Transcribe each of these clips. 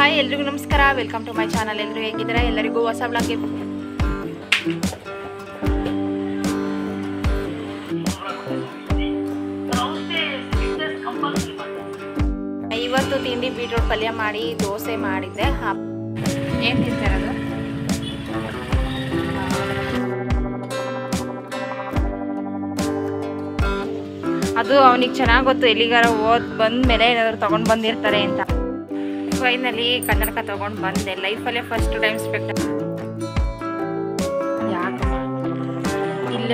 Hi ಎಲ್ರಿಗೂ ನಮಸ್ಕಾರ, welcome to my channel. ಎಲ್ಲರೂ ಹೇಗಿದ್ದೀರಾ? ಎಲ್ಲರಿಗೂ ಹೊಸ ವ್ಲಾಗ್ಗೆ ಇವತ್ತು ತಿಂಡಿ ಬೀಟ್ರೂಟ್ ಪಲ್ಯ ಮಾಡಿ ದೋಸೆ ಮಾಡಿದ್ದೆ. ಏನು ತಿಂತಾರದು? ಅದು ಅವನಿಗೆ ಚೆನ್ನಾಗಿ ಗೊತ್ತು, ಎಲ್ಲಿಗಾರ ಬಂದ ಮೇಲೆ ಏನಾದರೂ ತೊಗೊಂಡು ಬಂದಿರ್ತಾರೆ ಅಂತ. ಫೈನಲಿ ಕನ್ನಡಕ ತೊಗೊಂಡು ಬಂದೆ. ಲೈಫಲ್ಲೇ ಫಸ್ಟ್ ಟೈಮ್ ಸ್ಪೆಕ್ಟ್ ಯಾಕೆ ಇಲ್ಲೇ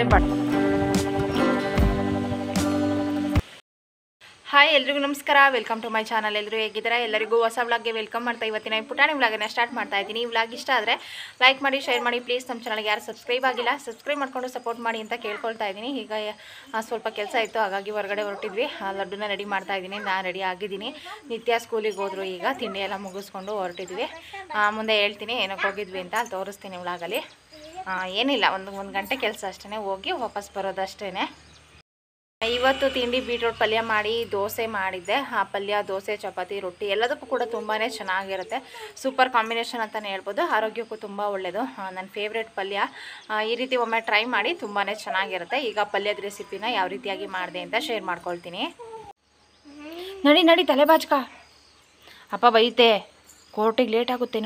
ಹಾಯ್ ಎಲ್ರಿಗೂ ನಮಸ್ಕಾರ, ವೆಲ್ಕಮ್ ಟು ಮೈ ಚಾನಲ್. ಎಲ್ಲರೂ ಹೇಗಿದ್ದೀರಾ? ಎಲ್ಲರಿಗೂ ಹೊಸ ವ್ಲಾಗ್ಗೆ ವೆಲ್ಕಮ್ ಮಾಡ್ತಾ ಇವತ್ತಿನ ಪುಟಾಣಿ ವ್ಲಾಗನ್ನು ಸ್ಟಾರ್ಟ್ ಮಾಡ್ತಾ ಇದ್ದೀನಿ. ಈ ವ್ಲಾಗ್ ಇಷ್ಟ ಆದರೆ ಲೈಕ್ ಮಾಡಿ, ಶೇರ್ ಮಾಡಿ. ಪ್ಲೀಸ್ ನಮ್ಮ ಚಾನಲ್ಗೆ ಯಾರು ಸಬ್ಸ್ಕ್ರೈಬ್ ಆಗಿಲ್ಲ ಸಬ್ಸ್ಕ್ರೈಬ್ ಮಾಡ್ಕೊಂಡು ಸಪೋರ್ಟ್ ಮಾಡಿ ಅಂತ ಕೇಳ್ಕೊಳ್ತಾ ಇದ್ದೀನಿ. ಈಗ ಸ್ವಲ್ಪ ಕೆಲಸ ಇತ್ತು, ಹಾಗಾಗಿ ಹೊರಗಡೆ ಹೊರಟಿದ್ವಿ. ಲಡ್ಡುನ ರೆಡಿ ಮಾಡ್ತಾ ಇದ್ದೀನಿ. ನಾನು ರೆಡಿ ಆಗಿದ್ದೀನಿ. ನಿತ್ಯ ಸ್ಕೂಲಿಗೆ ಹೋದ್ರು. ಈಗ ತಿಂಡಿ ಎಲ್ಲ ಮುಗಿಸ್ಕೊಂಡು ಹೊರಟಿದ್ವಿ. ಮುಂದೆ ಹೇಳ್ತೀನಿ ಏನಕ್ಕೆ ಹೋಗಿದ್ವಿ ಅಂತ ತೋರಿಸ್ತೀನಿ ವ್ಲಾಗಲ್ಲಿ. ಏನಿಲ್ಲ, ಒಂದು ಗಂಟೆ ಕೆಲಸ ಅಷ್ಟೇ, ಹೋಗಿ ವಾಪಸ್ ಬರೋದಷ್ಟೇ. ಇವತ್ತು ತಿಂಡಿ ಬೀಟ್ರೂಟ್ ಪಲ್ಯ ಮಾಡಿ ದೋಸೆ ಮಾಡಿದ್ದೆ. ಆ ಪಲ್ಯ, ದೋಸೆ, ಚಪಾತಿ, ರೊಟ್ಟಿ ಎಲ್ಲದಕ್ಕೂ ಕೂಡ ತುಂಬಾ ಚೆನ್ನಾಗಿರುತ್ತೆ. ಸೂಪರ್ ಕಾಂಬಿನೇಷನ್ ಅಂತಲೇ ಹೇಳ್ಬೋದು. ಆರೋಗ್ಯಕ್ಕೂ ತುಂಬ ಒಳ್ಳೆಯದು. ನನ್ನ ಫೇವ್ರೆಟ್ ಪಲ್ಯ. ಈ ರೀತಿ ಒಮ್ಮೆ ಟ್ರೈ ಮಾಡಿ, ತುಂಬಾ ಚೆನ್ನಾಗಿರುತ್ತೆ. ಈಗ ಪಲ್ಯದ ರೆಸಿಪಿನ ಯಾವ ರೀತಿಯಾಗಿ ಮಾಡಿದೆ ಅಂತ ಶೇರ್ ಮಾಡ್ಕೊಳ್ತೀನಿ. ನಡಿ ತಲೆ ಬಾಚ್ಕ, ಅಪ್ಪ ಬೈತೆ, ಕೋರ್ಟಿಗೆ ಲೇಟ್ ಆಗುತ್ತೆ.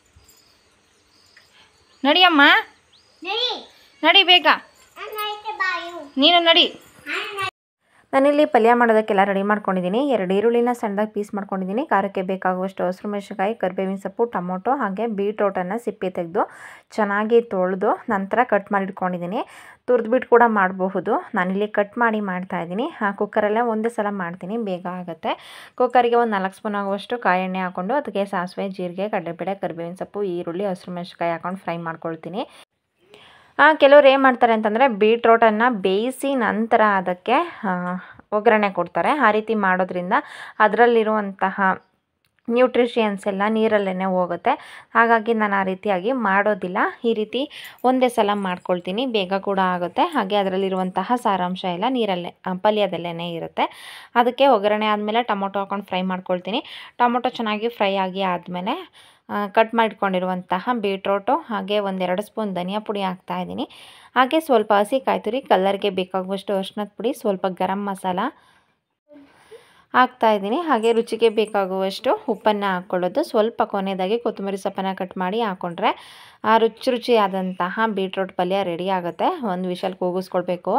ನಡಿ ಅಮ್ಮ, ನಡಿ ಬೇಗ, ನೀನು ನಡಿ. ನಾನಿಲ್ಲಿ ಪಲ್ಯ ಮಾಡೋದಕ್ಕೆಲ್ಲ ರೆಡಿ ಮಾಡ್ಕೊಂಡಿದ್ದೀನಿ. 2 ಈರುಳ್ಳಿನ ಸಣ್ಣದಾಗಿ ಪೀಸ್ ಮಾಡ್ಕೊಂಡಿದ್ದೀನಿ. ಖಾರಕ್ಕೆ ಬೇಕಾಗುವಷ್ಟು ಹಸಿರು ಮೆಣಸಿನಕಾಯಿ, ಕರಿಬೇವಿನ ಸೊಪ್ಪು, ಟೊಮೊಟೊ ಹಾಗೆ ಬೀಟ್ರೋಟನ್ನು ಸಿಪ್ಪೆ ತೆಗೆದು ಚೆನ್ನಾಗಿ ತೊಳೆದು ನಂತರ ಕಟ್ ಮಾಡಿ ಇಟ್ಕೊಂಡಿದ್ದೀನಿ. ತುರಿದ್ಬಿಟ್ಟು ಕೂಡ ಮಾಡಬಹುದು. ನಾನಿಲ್ಲಿ ಕಟ್ ಮಾಡಿ ಮಾಡ್ತಾಯಿದ್ದೀನಿ. ಕುಕ್ಕರಲ್ಲೇ ಒಂದೇ ಸಲ ಮಾಡ್ತೀನಿ, ಬೇಗ ಆಗುತ್ತೆ. ಕುಕ್ಕರಿಗೆ ಒಂದು 4 ಸ್ಪೂನ್ ಆಗುವಷ್ಟು ಕಾಯಿ ಎಣ್ಣೆ ಹಾಕ್ಕೊಂಡು ಅದಕ್ಕೆ ಸಾಸಿವೆ, ಜೀರಿಗೆ, ಕಡಲೆಬೇಳೆ, ಕರಿಬೇವಿನ ಸೊಪ್ಪು, ಈರುಳ್ಳಿ, ಹಸಿರು ಮೆಣಸಿನಕಾಯಿ ಹಾಕ್ಕೊಂಡು ಫ್ರೈ ಮಾಡ್ಕೊಳ್ತೀನಿ. ಕೆಲವ್ರು ಏನು ಮಾಡ್ತಾರೆ ಅಂತಂದರೆ ಬೀಟ್ರೋಟನ್ನು ಬೇಯಿಸಿ ನಂತರ ಅದಕ್ಕೆ ಒಗ್ಗರಣೆ ಕೊಡ್ತಾರೆ. ಆ ರೀತಿ ಮಾಡೋದ್ರಿಂದ ಅದರಲ್ಲಿರುವಂತಹ ನ್ಯೂಟ್ರಿಷಿಯನ್ಸ್ ಎಲ್ಲ ನೀರಲ್ಲೇ ಹೋಗುತ್ತೆ. ಹಾಗಾಗಿ ನಾನು ಆ ರೀತಿಯಾಗಿ ಮಾಡೋದಿಲ್ಲ. ಈ ರೀತಿ ಒಂದೇ ಸಲ ಮಾಡ್ಕೊಳ್ತೀನಿ, ಬೇಗ ಕೂಡ ಆಗುತ್ತೆ. ಹಾಗೆ ಅದರಲ್ಲಿರುವಂತಹ ಸಾರಾಂಶ ಎಲ್ಲ ನೀರಲ್ಲೇ, ಪಲ್ಯದಲ್ಲೇ ಇರುತ್ತೆ. ಅದಕ್ಕೆ ಒಗ್ಗರಣೆ ಆದಮೇಲೆ ಟೊಮೊಟೊ ಹಾಕ್ಕೊಂಡು ಫ್ರೈ ಮಾಡ್ಕೊಳ್ತೀನಿ. ಟೊಮೊಟೊ ಚೆನ್ನಾಗಿ ಫ್ರೈ ಆಗಿ ಆದಮೇಲೆ ಕಟ್ ಮಾಡಿಟ್ಕೊಂಡಿರುವಂತಹ ಬೀಟ್ರೋಟು ಹಾಗೆ 1-2 ಸ್ಪೂನ್ ಧನಿಯಾ ಪುಡಿ ಹಾಕ್ತಾಯಿದ್ದೀನಿ. ಹಾಗೆ ಸ್ವಲ್ಪ ಹಸಿ ಕಾಯಿ ತುರಿ, ಕಲರ್ಗೆ ಬೇಕಾಗುವಷ್ಟು ಅರಿಶಿನದ ಪುಡಿ, ಸ್ವಲ್ಪ ಗರಂ ಮಸಾಲ ಹಾಕ್ತಾಯಿದ್ದೀನಿ. ಹಾಗೆ ರುಚಿಗೆ ಬೇಕಾಗುವಷ್ಟು ಉಪ್ಪನ್ನು ಹಾಕ್ಕೊಳ್ಳೋದು. ಸ್ವಲ್ಪ ಕೊನೆಯದಾಗಿ ಕೊತ್ತಂಬರಿ ಸೊಪ್ಪನ್ನು ಕಟ್ ಮಾಡಿ ಹಾಕ್ಕೊಂಡ್ರೆ ರುಚಿಯಾದಂತಹ ಬೀಟ್ರೋಟ್ ಪಲ್ಯ ರೆಡಿ ಆಗುತ್ತೆ. ಒಂದು ವಿಷಲ್ ಕೂಗಿಸ್ಕೊಳ್ಬೇಕು.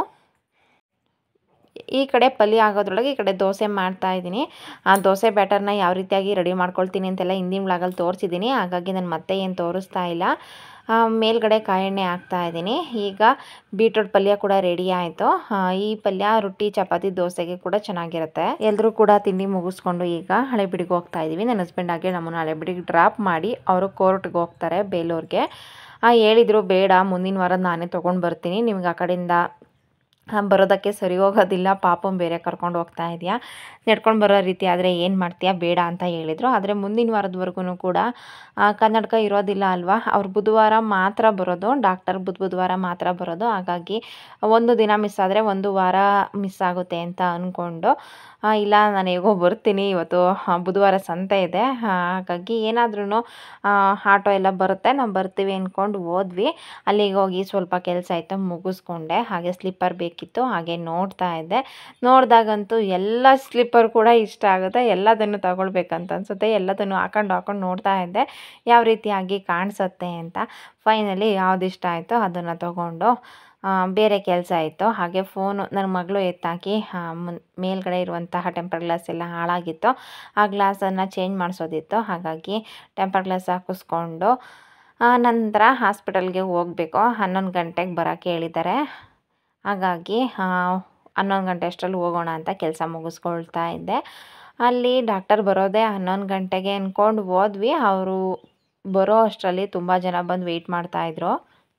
ಈ ಕಡೆ ಪಲ್ಯ ಆಗೋದ್ರೊಳಗೆ ಈ ಕಡೆ ದೋಸೆ ಮಾಡ್ತಾಯಿದ್ದೀನಿ. ಆ ದೋಸೆ ಬ್ಯಾಟರ್ನ ಯಾವ ರೀತಿಯಾಗಿ ರೆಡಿ ಮಾಡ್ಕೊಳ್ತೀನಿ ಅಂತೆಲ್ಲ ಹಿಂದಿನ ವ್ಲಾಗಲ್ಲಿ ತೋರಿಸಿದ್ದೀನಿ. ಹಾಗಾಗಿ ನಾನು ಮತ್ತೆ ಏನು ತೋರಿಸ್ತಾ ಇಲ್ಲ. ಮೇಲ್ಗಡೆ ಕಾಯಿ ಎಣ್ಣೆ ಹಾಕ್ತಾಯಿದ್ದೀನಿ. ಈಗ ಬೀಟ್ರೂಟ್ ಪಲ್ಯ ಕೂಡ ರೆಡಿ ಆಯಿತು. ಈ ಪಲ್ಯ ರೊಟ್ಟಿ, ಚಪಾತಿ, ದೋಸೆಗೆ ಕೂಡ ಚೆನ್ನಾಗಿರುತ್ತೆ. ಎಲ್ಲರೂ ಕೂಡ ತಿಂಡಿ ಮುಗಿಸ್ಕೊಂಡು ಈಗ ಹಳೆಬೀಡಿಗೆ ಹೋಗ್ತಾ ಇದ್ದೀವಿ. ನನ್ನ ಹಸ್ಬೆಂಡ್ ಆಗಿ ನಮ್ಮನ್ನು ಹಳೆಬೀಡಿಗೆ ಡ್ರಾಪ್ ಮಾಡಿ ಅವರು ಕೋರ್ಟ್ಗೆ ಹೋಗ್ತಾರೆ, ಬೇಲೂರಿಗೆ. ಹೇಳಿದರು ಬೇಡ, ಮುಂದಿನ ವಾರ ನಾನೇ ತೊಗೊಂಡು ಬರ್ತೀನಿ, ನಿಮ್ಗೆ ಆ ಕಡೆಯಿಂದ ಬರೋದಕ್ಕೆ ಸರಿ ಹೋಗೋದಿಲ್ಲ, ಪಾಪು ಬೇರೆ ಕರ್ಕೊಂಡು ಹೋಗ್ತಾ ಇದೆಯಾ, ನಡ್ಕೊಂಡು ಬರೋ ರೀತಿ ಆದರೆ ಏನು ಮಾಡ್ತೀಯಾ, ಬೇಡ ಅಂತ ಹೇಳಿದರು. ಆದರೆ ಮುಂದಿನ ವಾರದವರೆಗೂ ಕೂಡ ಕನ್ನಡಕ ಇರೋದಿಲ್ಲ ಅಲ್ವಾ. ಅವ್ರು ಬುಧವಾರ ಮಾತ್ರ ಬರೋದು, ಡಾಕ್ಟರ್ ಬುಧವಾರ ಮಾತ್ರ ಬರೋದು. ಹಾಗಾಗಿ ಒಂದು ದಿನ ಮಿಸ್ ಆದರೆ ಒಂದು ವಾರ ಮಿಸ್ ಆಗುತ್ತೆ ಅಂತ ಅಂದ್ಕೊಂಡು ಇಲ್ಲ, ನಾನು ಹೇಗೋ ಬರ್ತೀನಿ, ಇವತ್ತು ಬುಧವಾರ ಸಂತೆ ಇದೆ, ಹಾಗಾಗಿ ಏನಾದ್ರೂ ಆಟೋ ಎಲ್ಲ ಬರುತ್ತೆ, ನಾವು ಬರ್ತೀವಿ ಅಂದ್ಕೊಂಡು ಹೋದ್ವಿ. ಅಲ್ಲಿಗೆ ಹೋಗಿ ಸ್ವಲ್ಪ ಕೆಲಸ ಆಯಿತು, ಮುಗಿಸ್ಕೊಂಡೆ. ಹಾಗೆ ಸ್ಲಿಪ್ಪರ್ ಬೇಕಿತ್ತು, ಹಾಗೆ ನೋಡ್ತಾ ಇದ್ದೆ. ನೋಡಿದಾಗಂತೂ ಎಲ್ಲ ಸ್ಲಿಪ್ಪರ್ ಕೂಡ ಇಷ್ಟ ಆಗುತ್ತೆ. ಎಲ್ಲದನ್ನು ತಗೊಳ್ಬೇಕಂತ ಅನಿಸುತ್ತೆ. ಎಲ್ಲದನ್ನು ಹಾಕೊಂಡು ನೋಡ್ತಾ ಇದ್ದೆ ಯಾವ ರೀತಿಯಾಗಿ ಕಾಣಿಸುತ್ತೆ ಅಂತ. ಫೈನಲಿ ಯಾವ್ದು ಇಷ್ಟ ಆಯಿತೋ ಅದನ್ನು ತಗೊಂಡು ಬೇರೆ ಕೆಲಸ ಇತ್ತು. ಹಾಗೆ ಫೋನು ನನ್ನ ಮಗಳು ಎತ್ತಾಕಿ ಮೇಲ್ಗಡೆ ಇರುವಂತಹ ಟೆಂಪರ್ ಗ್ಲಾಸ್ ಎಲ್ಲ ಹಾಳಾಗಿತ್ತು. ಆ ಗ್ಲಾಸನ್ನು ಚೇಂಜ್ ಮಾಡಿಸೋದಿತ್ತು. ಹಾಗಾಗಿ ಟೆಂಪರ್ ಗ್ಲಾಸ್ ಹಾಕಿಸ್ಕೊಂಡು ನಂತರ ಹಾಸ್ಪಿಟಲ್ಗೆ ಹೋಗಬೇಕು. 11 ಗಂಟೆಗೆ ಬರೋಕ್ಕೆ ಹೇಳಿದ್ದಾರೆ. ಹಾಗಾಗಿ 11 ಗಂಟೆ ಅಷ್ಟರಲ್ಲಿ ಹೋಗೋಣ ಅಂತ ಕೆಲಸ ಮುಗಿಸ್ಕೊಳ್ತಾ ಇದ್ದೆ. ಅಲ್ಲಿ ಡಾಕ್ಟರ್ ಬರೋದೇ 11 ಗಂಟೆಗೆ ಅಂದ್ಕೊಂಡು ಹೋದ್ವಿ. ಅವರು ಬರೋ ಅಷ್ಟರಲ್ಲಿ ತುಂಬ ಜನ ಬಂದು ವೆಯ್ಟ್ ಮಾಡ್ತಾಯಿದ್ರು.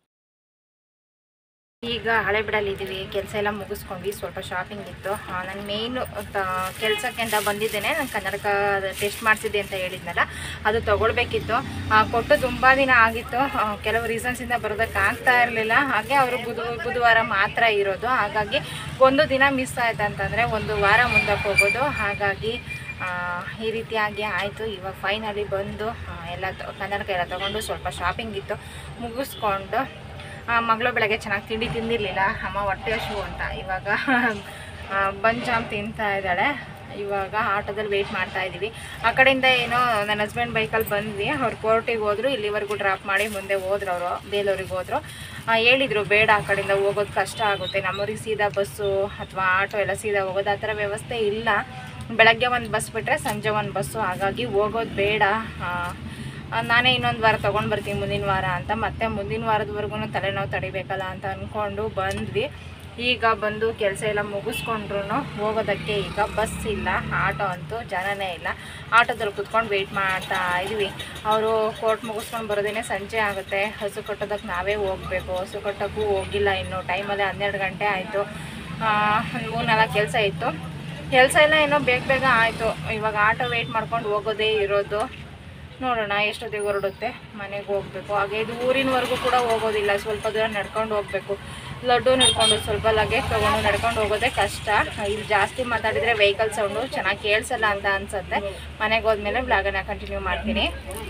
ಈಗ ಹಳೆಬೀಡಲ್ಲಿದ್ದೀವಿ. ಕೆಲಸ ಎಲ್ಲ ಮುಗಿಸ್ಕೊಂಡ್ವಿ. ಸ್ವಲ್ಪ ಶಾಪಿಂಗ್ ಇತ್ತು. ನಾನು ಮೇಯ್ನು ಕೆಲಸಕ್ಕೆ ಅಂತ ಬಂದಿದ್ದೇನೆ. ನಾನು ಕನ್ನಡಕ ಟೆಸ್ಟ್ ಮಾಡಿಸಿದ್ದೆ ಅಂತ ಹೇಳಿದ್ನಲ್ಲ, ಅದು ತೊಗೊಳ್ಬೇಕಿತ್ತು. ಕೊಟ್ಟು ತುಂಬ ದಿನ ಆಗಿತ್ತು. ಕೆಲವು ರೀಸನ್ಸಿಂದ ಬರೋದಕ್ಕೆ ಆಗ್ತಾ ಇರಲಿಲ್ಲ. ಹಾಗೆ ಅವರು ಬುಧವಾರ ಮಾತ್ರ ಇರೋದು. ಹಾಗಾಗಿ ಒಂದು ದಿನ ಮಿಸ್ ಆಯ್ತು ಅಂತಂದರೆ ಒಂದು ವಾರ ಮುಂದಕ್ಕೆ ಹೋಗೋದು. ಹಾಗಾಗಿ ಈ ರೀತಿಯಾಗಿ ಆಯಿತು. ಇವಾಗ ಫೈನಲಿ ಬಂದು ಎಲ್ಲ ಕನ್ನಡಕ ಎಲ್ಲ ತೊಗೊಂಡು ಸ್ವಲ್ಪ ಶಾಪಿಂಗ್ ಇತ್ತು ಮುಗಿಸ್ಕೊಂಡು, ಮಗಳು ಬೆಳಗ್ಗೆ ಚೆನ್ನಾಗಿ ತಿಂಡಿ ತಿಂದಿರಲಿಲ್ಲ, ಅಮ್ಮ ಹೊಟ್ಟೆ ಹಸಿವು ಅಂತ ಇವಾಗ ಬಂಜಾಮ್ ತಿಂತಾ ಇದ್ದಾಳೆ. ಇವಾಗ ಆಟೋದಲ್ಲಿ ವೆಯ್ಟ್ ಮಾಡ್ತಾ ಇದ್ದೀವಿ. ಆ ಕಡೆಯಿಂದ ಏನೋ ನನ್ನ ಹಸ್ಬೆಂಡ್ ಬೈಕಲ್ಲಿ ಬಂದ್ವಿ, ಅವ್ರು ಕೋರ್ಟಿಗೆ ಹೋದರು, ಇಲ್ಲಿವರೆಗೂ ಡ್ರಾಪ್ ಮಾಡಿ ಮುಂದೆ ಹೋದ್ರು, ಅವರು ಬೇಲೂರಿಗೆ ಹೋದರು. ಹೇಳಿದರು ಬೇಡ ಆ ಕಡೆಯಿಂದ ಹೋಗೋದು ಕಷ್ಟ ಆಗುತ್ತೆ, ನಮ್ಮೂರಿಗೆ ಸೀದಾ ಬಸ್ಸು ಅಥವಾ ಆಟೋ ಎಲ್ಲ ಸೀದಾ ಹೋಗೋದು, ಆ ಥರ ವ್ಯವಸ್ಥೆ ಇಲ್ಲ. ಬೆಳಗ್ಗೆ ಒಂದು ಬಸ್ ಬಿಟ್ಟರೆ ಸಂಜೆ ಒಂದು ಬಸ್ಸು, ಹಾಗಾಗಿ ಹೋಗೋದು ಬೇಡ, ನಾನೇ ಇನ್ನೊಂದು ವಾರ ತೊಗೊಂಡು ಬರ್ತೀನಿ ಮುಂದಿನ ವಾರ ಅಂತ. ಮತ್ತೆ ಮುಂದಿನ ವಾರದವರೆಗೂ ತಲೆನೋವು ತಡಿಬೇಕಲ್ಲ ಅಂತ ಅಂದ್ಕೊಂಡು ಬಂದ್ವಿ. ಈಗ ಬಂದು ಕೆಲಸ ಎಲ್ಲ ಮುಗಿಸ್ಕೊಂಡ್ರು ಹೋಗೋದಕ್ಕೆ ಈಗ ಬಸ್ ಇಲ್ಲ, ಆಟೋ ಅಂತೂ ಜನನೇ ಇಲ್ಲ. ಆಟೋದಲ್ಲಿ ಕುತ್ಕೊಂಡು ವೆಯ್ಟ್ ಮಾಡ್ತಾ ಇದ್ವಿ. ಅವರು ಕೋರ್ಟ್ ಮುಗಿಸ್ಕೊಂಡು ಬರೋದೇನೆ ಸಂಜೆ ಆಗುತ್ತೆ. ಹಸು ಕಟ್ಟೋದಕ್ಕೆ ನಾವೇ ಹೋಗಬೇಕು, ಹಸು ಕಟ್ಟೋಕ್ಕೂ ಹೋಗಿಲ್ಲ ಇನ್ನು, ಟೈಮಲ್ಲಿ 12 ಗಂಟೆ ಆಯಿತು. ಒಂದು 3-4 ಕೆಲಸ ಇತ್ತು, ಕೆಲಸ ಎಲ್ಲ ಏನೋ ಬೇಗ ಆಯಿತು. ಇವಾಗ ಆಟೋ ವೆಯ್ಟ್ ಮಾಡ್ಕೊಂಡು ಹೋಗೋದೇ ಇರೋದು. ನೋಡೋಣ ಎಷ್ಟೊತ್ತಿಗೆ ಹೊರಡುತ್ತೆ, ಮನೆಗೆ ಹೋಗಬೇಕು. ಹಾಗೆ ಇದು ಊರಿನವರೆಗೂ ಕೂಡ ಹೋಗೋದಿಲ್ಲ, ಸ್ವಲ್ಪ ದೂರ ನಡ್ಕೊಂಡು ಹೋಗಬೇಕು. ಲಡ್ಡು ನಡ್ಕೊಂಡು ಸ್ವಲ್ಪ ಲಗೇಜ್ ತೊಗೊಂಡು ನಡ್ಕೊಂಡು ಹೋಗೋದೇ ಕಷ್ಟ. ಇಲ್ಲಿ ಜಾಸ್ತಿ ಮಾತಾಡಿದರೆ ವೆಹಿಕಲ್ ಸೌಂಡು ಚೆನ್ನಾಗಿ ಕೇಳಿಸಲ್ಲ ಅಂತ ಅನಿಸುತ್ತೆ. ಮನೆಗೆ ಹೋದ್ಮೇಲೆ ಬ್ಲಾಗನ್ನು ಕಂಟಿನ್ಯೂ ಮಾಡ್ತೀನಿ.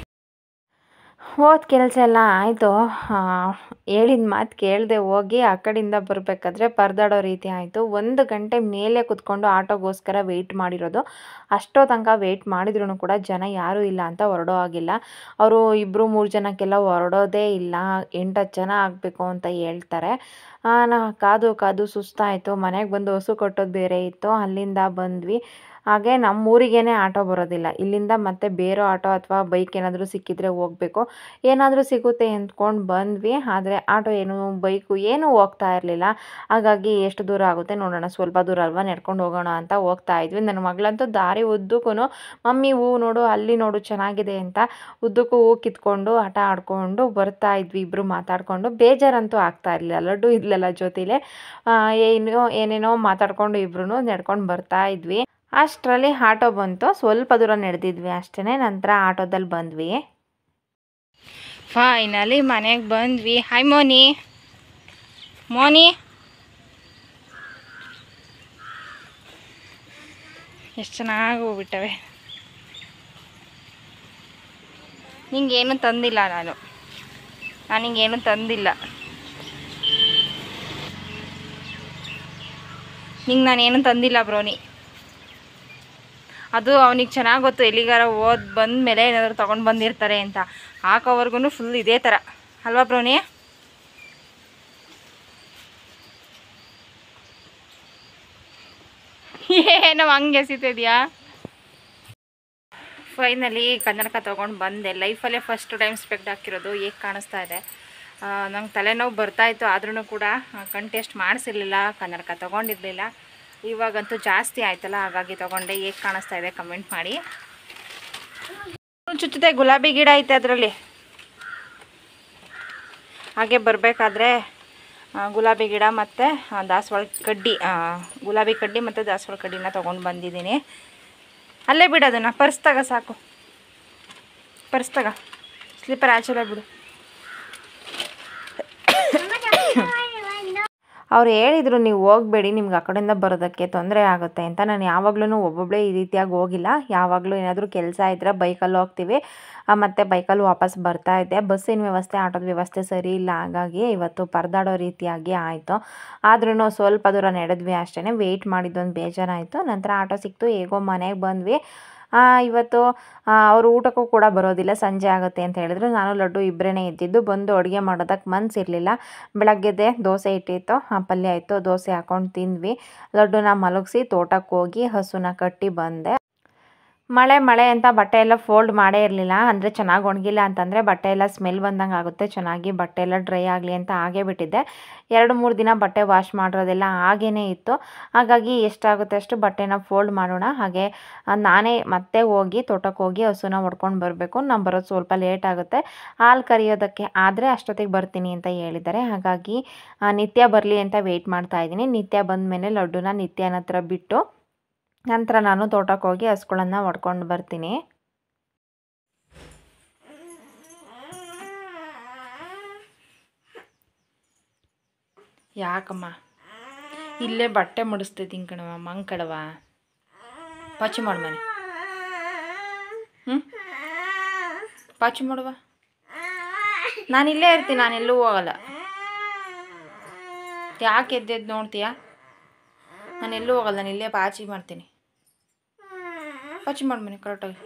ಹೋದ ಕೆಲಸ ಎಲ್ಲ ಆಯಿತು. ಹೇಳಿದ ಮಾತು ಕೇಳದೆ ಹೋಗಿ ಆ ಕಡೆಯಿಂದ ಬರಬೇಕಾದ್ರೆ ಪರದಾಡೋ ರೀತಿ ಆಯಿತು. 1 ಗಂಟೆ ಮೇಲೆ ಕುತ್ಕೊಂಡು ಆಟೋಗೋಸ್ಕರ ವೆಯ್ಟ್ ಮಾಡಿರೋದು. ಅಷ್ಟೋ ತನಕ ವೆಯ್ಟ್ ಮಾಡಿದ್ರೂ ಕೂಡ ಜನ ಯಾರೂ ಇಲ್ಲ ಅಂತ ಹೊರಡೋ ಆಗಿಲ್ಲ. ಅವರು 2-3 ಜನಕ್ಕೆಲ್ಲ ಹೊರಡೋದೇ ಇಲ್ಲ, 8-10 ಜನ ಆಗಬೇಕು ಅಂತ ಹೇಳ್ತಾರೆ. ಕಾದು ಸುಸ್ತಾಯಿತು. ಮನೆಗೆ ಬಂದು ಹಸು ಕಟ್ಟೋದು ಬೇರೆ ಇತ್ತು, ಅಲ್ಲಿಂದ ಬಂದ್ವಿ. ಹಾಗೆ ನಮ್ಮೂರಿಗೇ ಆಟೋ ಬರೋದಿಲ್ಲ, ಇಲ್ಲಿಂದ ಮತ್ತೆ ಬೇರೆ ಆಟೋ ಅಥವಾ ಬೈಕ್ ಏನಾದರೂ ಸಿಕ್ಕಿದ್ರೆ ಹೋಗಬೇಕು. ಏನಾದರೂ ಸಿಗುತ್ತೆ ಅಂದ್ಕೊಂಡು ಬಂದ್ವಿ, ಆದರೆ ಆಟೋ ಏನು ಬೈಕು ಏನೂ ಹೋಗ್ತಾ ಇರಲಿಲ್ಲ. ಹಾಗಾಗಿ ಎಷ್ಟು ದೂರ ಆಗುತ್ತೆ ನೋಡೋಣ, ಸ್ವಲ್ಪ ದೂರ ಅಲ್ವಾ, ನಡ್ಕೊಂಡು ಹೋಗೋಣ ಅಂತ ಹೋಗ್ತಾ ಇದ್ವಿ. ನನ್ನ ಮಗಳಂತೂ ದಾರಿ ಉದ್ದಕ್ಕೂ ಮಮ್ಮಿ ಹೂ ನೋಡು, ಅಲ್ಲಿ ನೋಡು ಚೆನ್ನಾಗಿದೆ ಅಂತ ಉದ್ದಕ್ಕೂ ಹೂ ಕಿತ್ಕೊಂಡು ಆಟ ಆಡ್ಕೊಂಡು ಬರ್ತಾ ಇದ್ವಿ. ಇಬ್ಬರು ಮಾತಾಡಿಕೊಂಡು ಬೇಜಾರಂತೂ ಆಗ್ತಾ ಇರಲಿಲ್ಲ. ಲಡ್ಡು ಇದ್ಲಲ್ಲ ಜೊತೆಲೇ, ಏನೇನೋ ಮಾತಾಡ್ಕೊಂಡು ಇಬ್ಬರೂ ನಡ್ಕೊಂಡು ಬರ್ತಾ ಇದ್ವಿ. ಅಷ್ಟರಲ್ಲಿ ಆಟೋ ಬಂತು, ಸ್ವಲ್ಪ ದೂರ ನಡೆದಿದ್ವಿ ಅಷ್ಟೇ. ನಂತರ ಆಟೋದಲ್ಲಿ ಬಂದ್ವಿ. ಫೈನಲಿ ಮನೆಗೆ ಬಂದ್ವಿ. ಹಾಯ್ ಮೋನಿ ಎಷ್ಟು ಚೆನ್ನಾಗಿ ಹೋಗ್ಬಿಟ್ಟವೆ. ನಿಂಗೇನು ತಂದಿಲ್ಲ, ನಾನು ನಿಂಗೇನು ತಂದಿಲ್ಲ, ನಾನೇನು ತಂದಿಲ್ಲ ಬ್ರೋನಿ. ಅದು ಅವನಿಗೆ ಚೆನ್ನಾಗಿ ಗೊತ್ತು, ಎಲ್ಲಿಗಾರ ಬಂದಮೇಲೆ ಏನಾದರೂ ತೊಗೊಂಡು ಬಂದಿರ್ತಾರೆ ಅಂತ. ಹಾಕೋವರೆಗೂ ಫುಲ್ ಇದೇ ಥರ ಅಲ್ವಾ ಬ್ರೋನಿ? ಏನೋ ಹಂಗೆ ಎಸಿತಿದ್ಯಾ? ಫೈನಲಿ ಕನ್ನಡಕ ತೊಗೊಂಡು ಬಂದೆ. ಲೈಫಲ್ಲೇ ಫಸ್ಟ್ ಟೈಮ್ ಸ್ಪೆಕ್ಟ್ ಹಾಕಿರೋದು. ಹೇಗೆ ಕಾಣಿಸ್ತಾ ಇದೆ? ನಂಗೆ ತಲೆನೋವು ಬರ್ತಾಯಿತ್ತು, ಆದ್ರೂ ಕೂಡ ಕಂಟೆಸ್ಟ್ ಮಾಡಿಸಿರ್ಲಿಲ್ಲ, ಕನ್ನಡಕ ತೊಗೊಂಡಿರಲಿಲ್ಲ. ಇವಾಗಂತೂ ಜಾಸ್ತಿ ಆಯ್ತಲ್ಲ, ಹಾಗಾಗಿ ತೊಗೊಂಡೆ. ಹೇಗೆ ಕಾಣಿಸ್ತಾ ಇದೆ ಕಮೆಂಟ್ ಮಾಡಿ. ಚುಚ್ಚುತ್ತೆ, ಗುಲಾಬಿ ಗಿಡ ಐತೆ ಅದರಲ್ಲಿ. ಹಾಗೆ ಬರಬೇಕಾದ್ರೆ ಗುಲಾಬಿ ಗಿಡ ಮತ್ತು ದಾಸವಾಳ ಕಡ್ಡಿ, ಗುಲಾಬಿ ಕಡ್ಡಿ ಮತ್ತು ದಾಸವಾಳ ಕಡ್ಡಿನ ತೊಗೊಂಡು ಬಂದಿದ್ದೀನಿ. ಅಲ್ಲೇ ಬಿಡೋದನ್ನು, ಪರ್ಸ್ ತಗ ಸಾಕು, ಪರ್ಸ್ ತಗ, ಸ್ಲಿಪ್ಪರ್ ಆಚೆಲ್ಲ ಬಿಡು. ಅವ್ರು ಹೇಳಿದರು ನೀವು ಹೋಗಬೇಡಿ, ನಿಮ್ಗೆ ಆ ಕಡೆಯಿಂದ ಬರೋದಕ್ಕೆ ತೊಂದರೆ ಆಗುತ್ತೆ ಅಂತ. ನಾನು ಯಾವಾಗಲೂ ಒಬ್ಬೊಬ್ಬಳೇ ಈ ರೀತಿಯಾಗಿ ಹೋಗಿಲ್ಲ. ಯಾವಾಗಲೂ ಏನಾದರೂ ಕೆಲಸ ಇದ್ದರೆ ಬೈಕಲ್ಲಿ ಹೋಗ್ತೀವಿ, ಮತ್ತು ಬೈಕಲ್ಲಿ ವಾಪಸ್ ಬರ್ತಾ ಇದ್ದೆ. ಬಸ್ಸಿನ ವ್ಯವಸ್ಥೆ, ಆಟೋದ ವ್ಯವಸ್ಥೆ ಸರಿ ಇಲ್ಲ, ಹಾಗಾಗಿ ಇವತ್ತು ಪರದಾಡೋ ರೀತಿಯಾಗಿ ಆಯಿತು. ಆದ್ರೂ ಸ್ವಲ್ಪ ದೂರ ನಡೆದ್ವಿ ಅಷ್ಟೇ. ವೆಯ್ಟ್ ಮಾಡಿದ್ದೊಂದು ಬೇಜಾರಾಯಿತು. ನಂತರ ಆಟೋ ಸಿಕ್ತು, ಹೇಗೋ ಮನೆಗೆ ಬಂದ್ವಿ. ಇವತ್ತು ಅವರು ಊಟಕ್ಕೂ ಕೂಡ ಬರೋದಿಲ್ಲ, ಸಂಜೆ ಆಗುತ್ತೆ ಅಂತ ಹೇಳಿದ್ರು. ನಾನು ಲಡ್ಡು ಇಬ್ಬರೇ ಇದ್ದಿದ್ದು. ಬಂದು ಅಡುಗೆ ಮಾಡೋದಕ್ಕೆ ಮನಸ್ಸಿರಲಿಲ್ಲ. ಬೆಳಗ್ಗೆದೆ ದೋಸೆ ಇಟ್ಟಿತ್ತು, ಪಲ್ಯ ಇತ್ತು, ದೋಸೆ ಹಾಕ್ಕೊಂಡು ತಿಂದ್ವಿ. ಲಡ್ಡುನ ಮಲಗಿಸಿ ತೋಟಕ್ಕೆ ಹೋಗಿ ಹಸುನ ಕಟ್ಟಿ ಬಂದೆ. ಮಳೆ ಅಂತ ಬಟ್ಟೆ ಎಲ್ಲ ಫೋಲ್ಡ್ ಮಾಡೇ ಇರಲಿಲ್ಲ. ಅಂದರೆ ಚೆನ್ನಾಗಿ ಒಣಗಿಲ್ಲ ಅಂತಂದರೆ ಬಟ್ಟೆ ಎಲ್ಲ ಸ್ಮೆಲ್ ಬಂದಂಗೆ ಆಗುತ್ತೆ, ಚೆನ್ನಾಗಿ ಬಟ್ಟೆ ಎಲ್ಲ ಡ್ರೈ ಆಗಲಿ ಅಂತ ಹಾಗೇ ಬಿಟ್ಟಿದ್ದೆ. 2-3 ದಿನ ಬಟ್ಟೆ ವಾಶ್ ಮಾಡಿರೋದೆಲ್ಲ ಹಾಗೇ ಇತ್ತು. ಹಾಗಾಗಿ ಎಷ್ಟಾಗುತ್ತೆ ಅಷ್ಟು ಬಟ್ಟೆನ ಫೋಲ್ಡ್ ಮಾಡೋಣ. ಹಾಗೆ ನಾನೇ ಮತ್ತೆ ಹೋಗಿ ತೋಟಕ್ಕೆ ಹೋಗಿ ಹಸುನ ಹೊಡ್ಕೊಂಡು ಬರಬೇಕು. ನಾನು ಬರೋದು ಸ್ವಲ್ಪ ಲೇಟ್ ಆಗುತ್ತೆ. ಹಾಲು ಕರಿಯೋದಕ್ಕೆ ಆದರೆ ಅಷ್ಟೊತ್ತಿಗೆ ಬರ್ತೀನಿ ಅಂತ ಹೇಳಿದ್ದಾರೆ. ಹಾಗಾಗಿ ನಿತ್ಯ ಬರಲಿ ಅಂತ ವೆಯ್ಟ್ ಮಾಡ್ತಾಯಿದ್ದೀನಿ. ನಿತ್ಯ ಬಂದಮೇಲೆ ಲಡ್ಡುನ ನಿತ್ಯನ ಹತ್ರ ಬಿಟ್ಟು ನಂತರ ನಾನು ತೋಟಕ್ಕೆ ಹೋಗಿ ಹಸುಗಳನ್ನು ಹೊಡ್ಕೊಂಡು ಬರ್ತೀನಿ. ಯಾಕಮ್ಮ ಇಲ್ಲೇ ಬಟ್ಟೆ ಮುಡಿಸ್ತಿದ್ದೀನಿ ಕಣವ, ಮಂಗ್ ಕಡವ, ಪಾಚಿ ಮಾಡು ಮನೆ. ಹ್ಞೂ ಪಾಚಿ ಮಾಡುವ. ನಾನು ಇಲ್ಲೇ ಇರ್ತೀನಿ, ನಾನು ಎಲ್ಲೂ ಹೋಗಲ್ಲ. ಯಾಕೆ ಎದ್ದೆದ್ದು ನೋಡ್ತೀಯಾ? ನಾನು ಎಲ್ಲೂ ಹೋಗಲ್ಲ, ನಾನು ಇಲ್ಲೇ ಪಾಚಿ ಮಾಡ್ತೀನಿ. ಪಾಚಿ ಮಾಡ್ಬನ್ನಿ ಕರೆಕ್ಟಾಗಿ.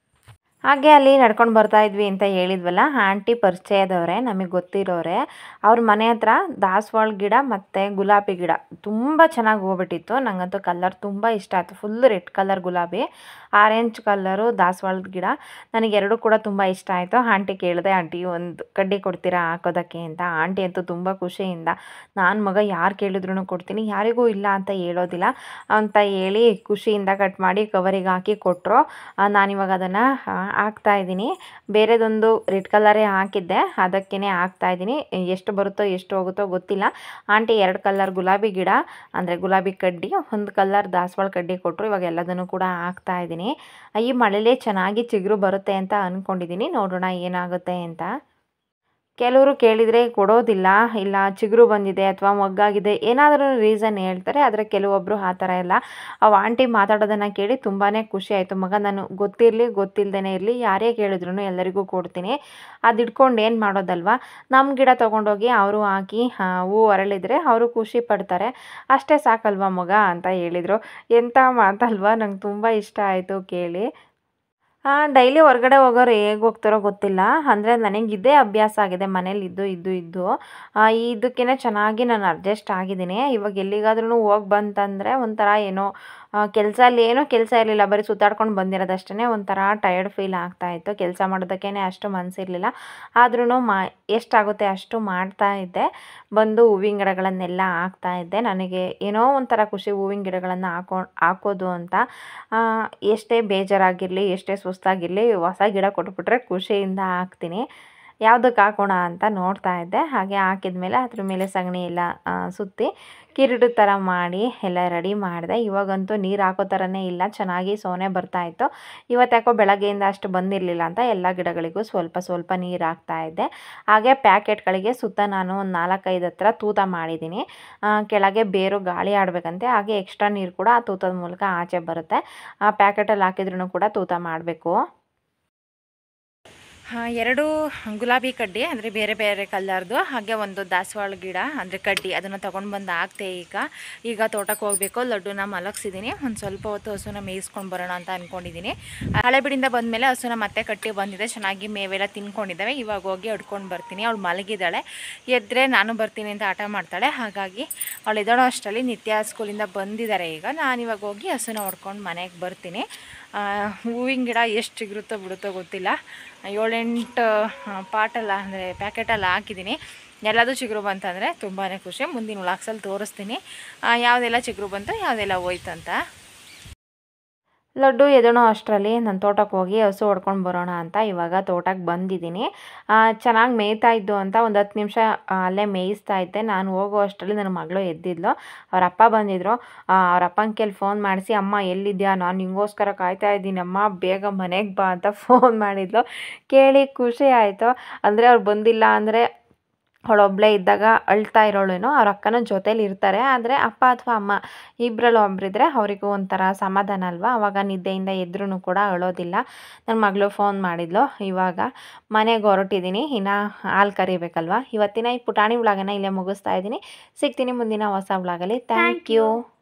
ಹಾಗೆ ಅಲ್ಲಿ ನಡ್ಕೊಂಡು ಬರ್ತಾ ಇದ್ವಿ ಅಂತ ಹೇಳಿದ್ವಲ್ಲ, ಆಂಟಿ ಪರಿಚಯದವರೇ, ನಮಗೆ ಗೊತ್ತಿರೋರೆ. ಅವ್ರ ಮನೆ ಹತ್ರ ದಾಸವಾಳ ಗಿಡ ಮತ್ತು ಗುಲಾಬಿ ಗಿಡ ತುಂಬ ಚೆನ್ನಾಗಿ ಹೋಗ್ಬಿಟ್ಟಿತ್ತು. ನನಗಂತೂ ಕಲರ್ ತುಂಬ ಇಷ್ಟ ಆಯಿತು. ಫುಲ್ ರೆಡ್ ಕಲರ್ ಗುಲಾಬಿ, ಆರೆಂಜ್ ಕಲರು ದಾಸವಾಳದ ಗಿಡ. ನನಗೆರಡೂ ಕೂಡ ತುಂಬ ಇಷ್ಟ ಆಯಿತು. ಆಂಟಿ ಕೇಳಿದೆ, ಆಂಟಿ ಒಂದು ಕಡ್ಡಿ ಕೊಡ್ತೀರಾ ಹಾಕೋದಕ್ಕೆ ಅಂತ. ಆಂಟಿ ಅಂತೂ ತುಂಬ ಖುಷಿಯಿಂದ, ನಾನು ಮಗ ಯಾರು ಕೇಳಿದ್ರು ಕೊಡ್ತೀನಿ, ಯಾರಿಗೂ ಇಲ್ಲ ಅಂತ ಹೇಳೋದಿಲ್ಲ ಅಂತ ಹೇಳಿ ಖುಷಿಯಿಂದ ಕಟ್ ಮಾಡಿ ಕವರಿಗೆ ಹಾಕಿ ಕೊಟ್ಟರು. ನಾನಿವಾಗ ಅದನ್ನು ಹಾಕ್ತಾಯಿದ್ದೀನಿ. ಬೇರೆದೊಂದು ರೆಡ್ ಕಲರೇ ಹಾಕಿದ್ದೆ, ಅದಕ್ಕೇ ಹಾಕ್ತಾಯಿದ್ದೀನಿ. ಎಷ್ಟು ಬರುತ್ತೋ ಎಷ್ಟು ಹೋಗುತ್ತೋ ಗೊತ್ತಿಲ್ಲ. ಆಂಟಿ 2 ಕಲರ್ ಗುಲಾಬಿ ಗಿಡ ಅಂದರೆ ಗುಲಾಬಿ ಕಡ್ಡಿ, 1 ಕಲರ್ ದಾಸವಾಳ ಕಡ್ಡಿ ಕೊಟ್ಟರು. ಇವಾಗ ಎಲ್ಲದನ್ನು ಕೂಡ ಹಾಕ್ತಾಯಿದ್ದೀನಿ. ಈ ಮಳೆಲೇ ಚೆನ್ನಾಗಿ ಚಿಗುರು ಬರುತ್ತೆ ಅಂತ ಅಂದ್ಕೊಂಡಿದ್ದೀನಿ. ನೋಡೋಣ ಏನಾಗುತ್ತೆ ಅಂತ. ಕೆಲವರು ಕೇಳಿದರೆ ಕೊಡೋದಿಲ್ಲ, ಇಲ್ಲ ಚಿಗುರು ಬಂದಿದೆ ಅಥವಾ ಮೊಗ್ಗಾಗಿದೆ ಏನಾದರೂ ರೀಸನ್ ಹೇಳ್ತಾರೆ. ಆದರೆ ಕೆಲವೊಬ್ಬರು ಆ ಥರ ಇಲ್ಲ. ಅವು ಆಂಟಿ ಮಾತಾಡೋದನ್ನು ಕೇಳಿ ತುಂಬಾ ಖುಷಿ ಆಯಿತು. ಮಗ ನಾನು ಗೊತ್ತಿರಲಿ ಗೊತ್ತಿಲ್ಲದೇ ಇರಲಿ ಯಾರೇ ಕೇಳಿದ್ರು ಎಲ್ಲರಿಗೂ ಕೊಡ್ತೀನಿ, ಅದು ಇಟ್ಕೊಂಡು ಏನು ಮಾಡೋದಲ್ವ. ನಮ್ಮ ಗಿಡ ತೊಗೊಂಡೋಗಿ ಅವರು ಹಾಕಿ ಹೂವು ಅರಳಿದರೆ ಅವರು ಖುಷಿ ಪಡ್ತಾರೆ, ಅಷ್ಟೇ ಸಾಕಲ್ವ ಮಗ ಅಂತ ಹೇಳಿದರು. ಎಂಥ ಮಾತಲ್ವ, ನಂಗೆ ತುಂಬ ಇಷ್ಟ ಆಯಿತು ಕೇಳಿ. ಡೈಲಿ ಹೊರಗಡೆ ಹೋಗೋರು ಹೇಗೆ ಹೋಗ್ತಾರೋ ಗೊತ್ತಿಲ್ಲ. ಅಂದರೆ ನನಗಿದೇ ಅಭ್ಯಾಸ ಆಗಿದೆ ಮನೇಲಿ ಇದ್ದು. ಇದಕ್ಕೇ ಚೆನ್ನಾಗಿ ನಾನು ಅಡ್ಜಸ್ಟ್ ಆಗಿದ್ದೀನಿ. ಇವಾಗ ಎಲ್ಲಿಗಾದ್ರೂ ಹೋಗಿ ಬಂತಂದರೆ ಒಂಥರ ಏನೋ ಏನೂ ಕೆಲಸ ಇರಲಿಲ್ಲ, ಬರೀ ಸುತ್ತಾಡ್ಕೊಂಡು ಬಂದಿರೋದಷ್ಟೇ. ಒಂಥರ ಟಯರ್ಡ್ ಫೀಲ್ ಆಗ್ತಾಯಿತ್ತು. ಕೆಲಸ ಮಾಡೋದಕ್ಕೇ ಅಷ್ಟು ಮನಸ್ಸಿರಲಿಲ್ಲ. ಆದ್ರೂ ಎಷ್ಟಾಗುತ್ತೆ ಅಷ್ಟು ಮಾಡ್ತಾಯಿದ್ದೆ. ಬಂದು ಹೂವಿನ ಗಿಡಗಳನ್ನೆಲ್ಲ ಹಾಕ್ತಾಯಿದ್ದೆ. ನನಗೆ ಏನೋ ಒಂಥರ ಖುಷಿ ಹೂವಿನ ಗಿಡಗಳನ್ನು ಹಾಕೋದು ಅಂತ. ಎಷ್ಟೇ ಬೇಜಾರಾಗಿರಲಿ, ಎಷ್ಟೇ ಸುಸ್ತಾಗಿರಲಿ, ಹೊಸ ಗಿಡ ಕೊಟ್ಬಿಟ್ರೆ ಖುಷಿಯಿಂದ ಹಾಕ್ತೀನಿ. ಯಾವುದಕ್ಕೆ ಹಾಕೋಣ ಅಂತ ನೋಡ್ತಾ ಇದ್ದೆ. ಹಾಗೆ ಹಾಕಿದ ಮೇಲೆ ಅದ್ರ ಮೇಲೆ ಸಗಣಿ ಎಲ್ಲ ಸುತ್ತಿ ಕಿರೀಟದ ಥರ ಮಾಡಿ ಎಲ್ಲ ರೆಡಿ ಮಾಡಿದೆ. ಇವಾಗಂತೂ ನೀರು ಹಾಕೋ ಥರನೇ ಇಲ್ಲ, ಚೆನ್ನಾಗಿ ಸೋನೆ ಬರ್ತಾಯಿತ್ತು. ಇವತ್ತು ಯಾಕೋ ಬೆಳಗ್ಗೆಯಿಂದ ಅಷ್ಟು ಬಂದಿರಲಿಲ್ಲ ಅಂತ ಎಲ್ಲ ಗಿಡಗಳಿಗೂ ಸ್ವಲ್ಪ ನೀರು ಹಾಕ್ತಾಯಿದ್ದೆ. ಹಾಗೆ ಪ್ಯಾಕೆಟ್ಗಳಿಗೆ ಸುತ್ತ ನಾನು ಒಂದು 4-5 ಹತ್ರ ತೂತ ಮಾಡಿದ್ದೀನಿ. ಕೆಳಗೆ ಬೇರು ಗಾಳಿ ಆಡಬೇಕಂತೆ. ಹಾಗೆ ಎಕ್ಸ್ಟ್ರಾ ನೀರು ಕೂಡ ಆ ತೂತದ ಮೂಲಕ ಆಚೆ ಬರುತ್ತೆ. ಆ ಪ್ಯಾಕೆಟಲ್ಲಿ ಹಾಕಿದ್ರೂ ಕೂಡ ತೂತ ಮಾಡಬೇಕು. 2 ಗುಲಾಬಿ ಕಡ್ಡಿ ಅಂದರೆ ಬೇರೆ ಬೇರೆ ಕಲರ್ದು, ಹಾಗೆ ಒಂದು ದಾಸವಾಳ ಗಿಡ ಅಂದರೆ ಕಡ್ಡಿ, ಅದನ್ನು ತೊಗೊಂಡು ಬಂದು ಹಾಕ್ತೆ. ಈಗ ತೋಟಕ್ಕೆ ಹೋಗಬೇಕು. ಲಡ್ಡುನ ಮಲಗಿಸಿದ್ದೀನಿ. ಒಂದು ಸ್ವಲ್ಪ ಹೊತ್ತು ಹಸುನ ಮೇಯಿಸ್ಕೊಂಡು ಬರೋಣ ಅಂತ ಅಂದ್ಕೊಂಡಿದ್ದೀನಿ. ಹಳೆಬಿಡಿಂದ ಬಂದಮೇಲೆ ಹಸುನ ಮತ್ತೆ ಕಟ್ಟಿ ಬಂದಿದೆ, ಚೆನ್ನಾಗಿ ಮೇವೆಲ್ಲ ತಿನ್ಕೊಂಡಿದ್ದಾವೆ. ಇವಾಗ ಹೋಗಿ ಹೊಡ್ಕೊಂಡು ಬರ್ತೀನಿ. ಅವಳು ಮಲಗಿದ್ದಾಳೆ, ಎದ್ದರೆ ನಾನು ಬರ್ತೀನಿ ಅಂತ ಆಟ ಮಾಡ್ತಾಳೆ. ಹಾಗಾಗಿ ಅವಳು ಎದ್ದಳೋ ಅಷ್ಟರಲ್ಲಿ ನಿತ್ಯ ಸ್ಕೂಲಿಂದ ಬಂದಿದ್ದಾರೆ. ಈಗ ನಾನಿವಾಗ ಹೋಗಿ ಹಸುನ ಹೊಡ್ಕೊಂಡು ಮನೆಗೆ ಬರ್ತೀನಿ. ಹೂವಿನ ಗಿಡ ಎಷ್ಟು ಚಿಗುರುತ್ತೋ ಬಿಡುತ್ತೋ ಗೊತ್ತಿಲ್ಲ. 7-8 ಪಾಟೆಲ್ಲ ಅಂದರೆ ಪ್ಯಾಕೆಟಲ್ಲಿ ಹಾಕಿದ್ದೀನಿ. ಎಲ್ಲದೂ ಚಿಗುರು ಬಂತಂದರೆ ತುಂಬಾ ಖುಷಿ. ಮುಂದಿನ ವ್ಲಾಗ್ಸಲ್ಲಿ ತೋರಿಸ್ತೀನಿ ಯಾವುದೆಲ್ಲ ಚಿಗುರು ಬಂತು, ಯಾವುದೆಲ್ಲ ಹೋಯ್ತು ಅಂತ. ಲಡ್ಡು ಎದಳೋ ಅಷ್ಟರಲ್ಲಿ ನಾನು ತೋಟಕ್ಕೆ ಹೋಗಿ ಹಸು ಹೊಡ್ಕೊಂಡು ಬರೋಣ ಅಂತ ಇವಾಗ ತೋಟಕ್ಕೆ ಬಂದಿದ್ದೀನಿ. ಚೆನ್ನಾಗಿ ಮೇಯ್ತಾ ಇದ್ದು ಅಂತ ಒಂದು 10 ನಿಮಿಷ ಅಲ್ಲೇ ಮೇಯಿಸ್ತಾ ಇದ್ದೆ. ನಾನು ಹೋಗೋ ಅಷ್ಟರಲ್ಲಿ ನನ್ನ ಮಗಳು ಎದ್ದಿದ್ಲು. ಅವ್ರ ಅಪ್ಪ ಬಂದಿದ್ದರು. ಅವ್ರ ಅಪ್ಪನ ಕೈಲಿ ಫೋನ್ ಮಾಡಿಸಿ, ಅಮ್ಮ ಎಲ್ಲಿದ್ಯಾ, ನಾನು ನಿಂಗೋಸ್ಕರ ಕಾಯ್ತಾ ಇದ್ದೀನಮ್ಮ, ಬೇಗ ಮನೆಗೆ ಬಾ ಅಂತ ಫೋನ್ ಮಾಡಿದ್ಲು. ಕೇಳಿ ಖುಷಿ ಆಯಿತು. ಅಂದರೆ ಅವ್ರು ಬಂದಿಲ್ಲ ಅಂದರೆ ಅವಳೊಬ್ಬಳೇ ಇದ್ದಾಗ ಅಳ್ತಾ ಇರೋಳೇನೋ, ಅವ್ರ ಅಕ್ಕನ ಜೊತೇಲಿ ಇರ್ತಾರೆ. ಆದರೆ ಅಪ್ಪ ಅಥವಾ ಅಮ್ಮ ಇಬ್ಬರಲ್ಲಿ ಒಬ್ಬರಿದ್ರೆ ಅವರಿಗೂ ಒಂಥರ ಸಮಾಧಾನ ಅಲ್ವಾ. ಆವಾಗ ನಿದ್ದೆಯಿಂದ ಎದ್ರೂ ಕೂಡ ಅಳೋದಿಲ್ಲ. ನನ್ನ ಮಗಳು ಫೋನ್ ಮಾಡಿದ್ಲು. ಇವಾಗ ಮನೆಗೆ ಹೊರಟಿದ್ದೀನಿ, ಇನ್ನು ಹಾಲು ಕರಿಬೇಕಲ್ವ. ಇವತ್ತಿನ ಈ ಪುಟಾಣಿ ವ್ಲಾಗನ್ನು ಇಲ್ಲೇ ಮುಗಿಸ್ತಾ ಇದ್ದೀನಿ. ಸಿಗ್ತೀನಿ ಮುಂದಿನ ಹೊಸ ವ್ಲಾಗಲ್ಲಿ. Thank you.